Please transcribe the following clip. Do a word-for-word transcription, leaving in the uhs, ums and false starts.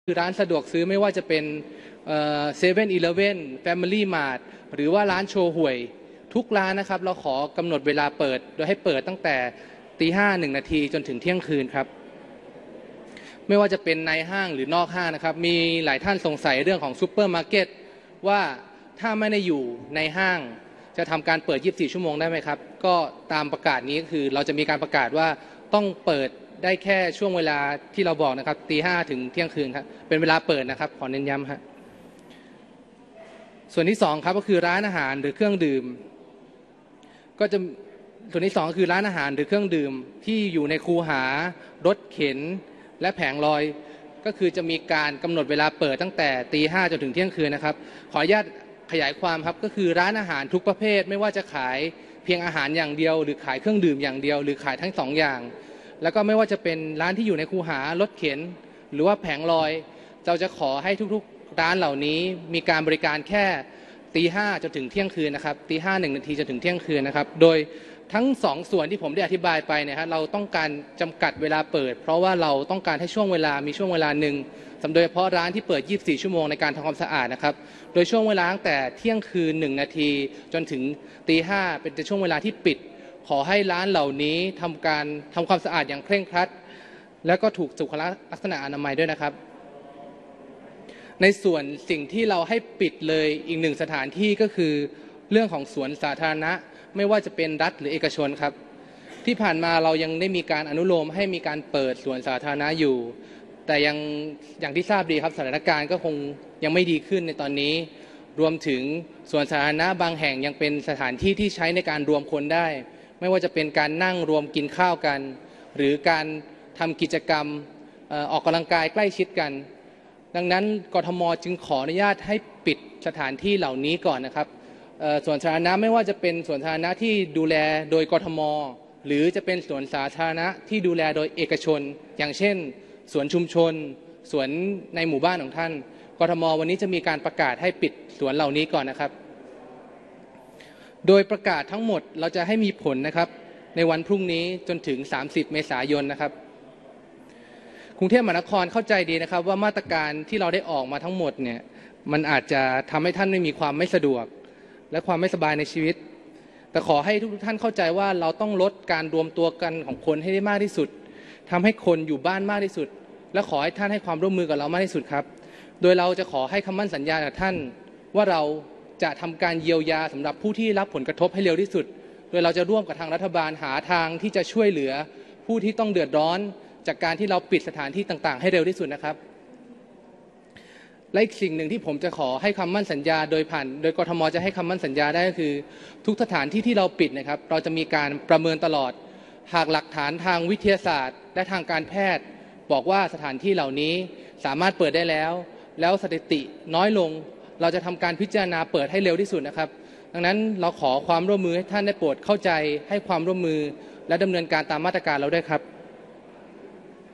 คือร้านสะดวกซื้อไม่ว่าจะเป็นเซเว่นอีเลฟเว่นแฟมิลี่มาร์ทหรือว่าร้านโชห่วยทุกร้านนะครับเราขอกำหนดเวลาเปิดโดยให้เปิดตั้งแต่ตีห้าหนึ่งนาทีจนถึงเที่ยงคืนครับไม่ว่าจะเป็นในห้างหรือนอกห้างนะครับมีหลายท่านสงสัยเรื่องของซูเปอร์มาร์เก็ตว่าถ้าไม่ได้อยู่ในห้างจะทำการเปิดยี่สิบสี่ชั่วโมงได้ไหมครับก็ตามประกาศนี้คือเราจะมีการประกาศว่าต้องเปิดได้แค่ช่วงเวลาที่เราบอกนะครับตีห้าถึงเที่ยงคืนครับเป็นเวลาเปิดนะครับขอเน้นย้ำครับส่วนที่สองครับก็คือร้านอาหารหรือเครื่องดื่มก็จะส่วนที่สองก็คือร้านอาหารหรือเครื่องดื่มที่อยู่ในคูหารถเข็นและแผงลอยก็คือจะมีการกำหนดเวลาเปิดตั้งแต่ตีห้าจนถึงเที่ยงคืนนะครับขออนุญาตขยายความครับก็คือร้านอาหารทุกประเภทไม่ว่าจะขายเพียงอาหารอย่างเดียวหรือขายเครื่องดื่มอย่างเดียวหรือขายทั้งสองอย่างแล้วก็ไม่ว่าจะเป็นร้านที่อยู่ในคูหารถเข็นหรือว่าแผงลอยเราจะขอให้ทุกๆร้านเหล่านี้มีการบริการแค่ตีห้าจนถึงเที่ยงคืนนะครับตีห้าหนึ่งนาทีจนถึงเที่ยงคืนนะครับโดยทั้งสองส่วนที่ผมได้อธิบายไปเนี่ยฮะเราต้องการจำกัดเวลาเปิดเพราะว่าเราต้องการให้ช่วงเวลามีช่วงเวลาหนึ่งโดยเฉพาะร้านที่เปิดยี่สิบสี่ชั่วโมงในการทำความสะอาดนะครับโดยช่วงเวลาตั้งแต่เที่ยงคืนหนึ่งนาทีจนถึงตีห้าเป็นช่วงเวลาที่ปิดขอให้ร้านเหล่านี้ทำการทำความสะอาดอย่างเคร่งครัดและก็ถูกสุขลักษณะอนามัยด้วยนะครับในส่วนสิ่งที่เราให้ปิดเลยอีกหนึ่งสถานที่ก็คือเรื่องของสวนสาธารณะไม่ว่าจะเป็นรัฐหรือเอกชนครับที่ผ่านมาเรายังได้มีการอนุโลมให้มีการเปิดสวนสาธารณะอยู่แต่ยังอย่างที่ทราบดีครับสถานการณ์ก็คงยังไม่ดีขึ้นในตอนนี้รวมถึงสวนสาธารณะบางแห่งยังเป็นสถานที่ที่ใช้ในการรวมคนได้ไม่ว่าจะเป็นการนั่งรวมกินข้าวกันหรือการทำกิจกรรมออกกำลังกายใกล้ชิดกันดังนั้นกทม.จึงขออนุญาตให้ปิดสถานที่เหล่านี้ก่อนนะครับสวนสาธารณะไม่ว่าจะเป็นสวนสาธารณะที่ดูแลโดยกทม.หรือจะเป็นสวนสาธารณะที่ดูแลโดยเอกชนอย่างเช่นสวนชุมชนสวนในหมู่บ้านของท่านกทม.วันนี้จะมีการประกาศให้ปิดสวนเหล่านี้ก่อนนะครับโดยประกาศทั้งหมดเราจะให้มีผลนะครับในวันพรุ่งนี้จนถึงสามสิบเมษายนนะครับกรุงเทพมหานครเข้าใจดีนะครับว่ามาตรการที่เราได้ออกมาทั้งหมดเนี่ยมันอาจจะทำให้ท่านไม่มีความไม่สะดวกและความไม่สบายในชีวิตแต่ขอให้ทุกท่านเข้าใจว่าเราต้องลดการรวมตัวกันของคนให้ได้มากที่สุดทำให้คนอยู่บ้านมากที่สุดและขอให้ท่านให้ความร่วมมือกับเรามากที่สุดครับโดยเราจะขอให้คำมั่นสัญญากับท่านว่าเราจะทำการเยียวยาสำหรับผู้ที่รับผลกระทบให้เร็วที่สุดโดยเราจะร่วมกับทางรัฐบาลหาทางที่จะช่วยเหลือผู้ที่ต้องเดือดร้อนจากการที่เราปิดสถานที่ต่างๆให้เร็วที่สุดนะครับและอีกสิ่งหนึ่งที่ผมจะขอให้คำมั่นสัญญาโดยผ่านโดยกทม.จะให้คำมั่นสัญญาได้ก็คือทุกสถานที่ที่เราปิดนะครับเราจะมีการประเมินตลอดหากหลักฐานทางวิทยาศาสตร์และทางการแพทย์บอกว่าสถานที่เหล่านี้สามารถเปิดได้แล้วแล้วสถิติน้อยลงเราจะทำการพิจารณาเปิดให้เร็วที่สุดนะครับดังนั้นเราขอความร่วมมือให้ท่านได้โปรดเข้าใจให้ความร่วมมือและดำเนินการตามมาตรการเราด้วยครับ